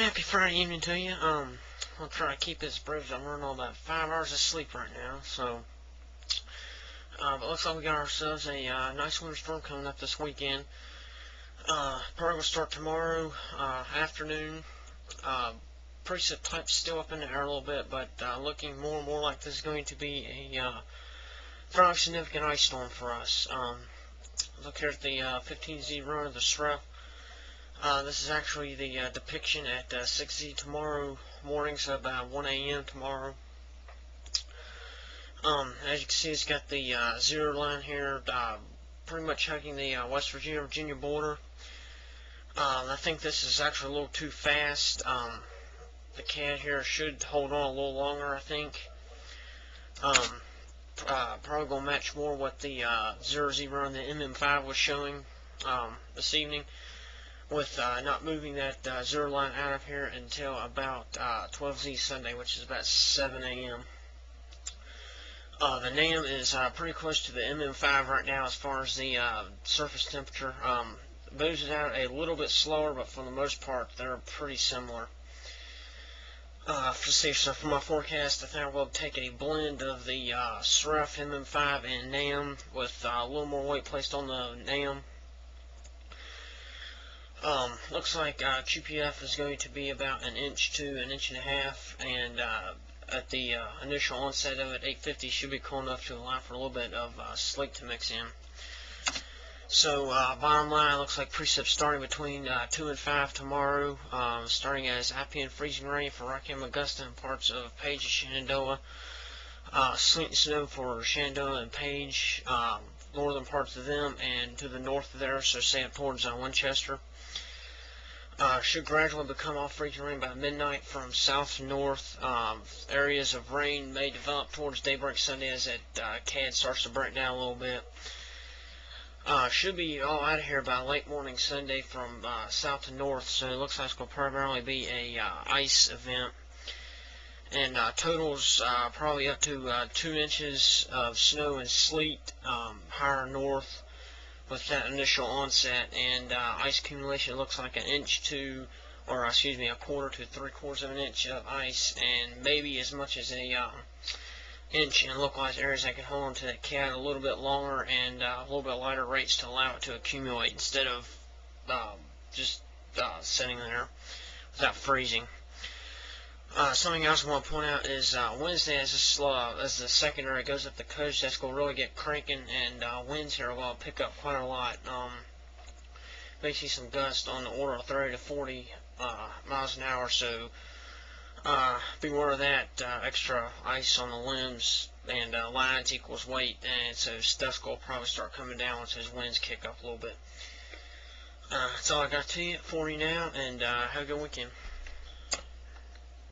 Happy Friday evening to you. I'll try to keep this brief. I'm running on about 5 hours of sleep right now, so but looks like we got ourselves a nice winter storm coming up this weekend. Probably will start tomorrow afternoon. Precip type still up in the air a little bit, but looking more and more like this is going to be a fairly significant ice storm for us. Look here at the 15Z run of the SREF. This is actually the depiction at 6Z tomorrow morning, so about 1 a.m. tomorrow. As you can see, it's got the zero line here, pretty much hugging the West Virginia border. I think this is actually a little too fast. The CAD here should hold on a little longer, I think. Probably going to match more what the 0Z run, the MM5 was showing this evening, with not moving that zero line out of here until about 12Z Sunday, which is about 7 a.m. The NAM is pretty close to the MM5 right now as far as the surface temperature. Moves it out a little bit slower, but for the most part, they're pretty similar. So for my forecast, I think I will take a blend of the SREF, MM5, and NAM with a little more weight placed on the NAM. Looks like QPF is going to be about an inch to an inch and a half, and at the initial onset of it, 850 should be cool enough to allow for a little bit of sleet to mix in. So bottom line, it looks like precip starting between 2 and 5 tomorrow, starting as IPN freezing rain for Rockham, Augusta, and parts of Page and Shenandoah. Sleet and snow for Shenandoah and Page, northern parts of them, and to the north of there, so say up towards Winchester. Should gradually become off freezing rain by midnight from south to north. Areas of rain may develop towards daybreak Sunday as that CAD starts to break down a little bit. Should be all out of here by late morning Sunday from south to north, so it looks like it's going to primarily be a ice event. And totals probably up to 2 inches of snow and sleet higher north with that initial onset, and ice accumulation looks like an inch to, or excuse me, a quarter to 3/4 of an inch of ice, and maybe as much as a inch in localized areas that can hold on to that CAD a little bit longer and a little bit lighter rates to allow it to accumulate instead of just sitting there without freezing. Something else I want to point out is Wednesday, as the secondary goes up the coast, that's going to really get cranking, and winds here will pick up quite a lot. May see some gusts on the order of 30 to 40 miles an hour, so beware of that. Extra ice on the limbs and lines equals weight, and so stuff's going to probably start coming down once those winds kick up a little bit. That's all I got to you for you now, and have a good weekend.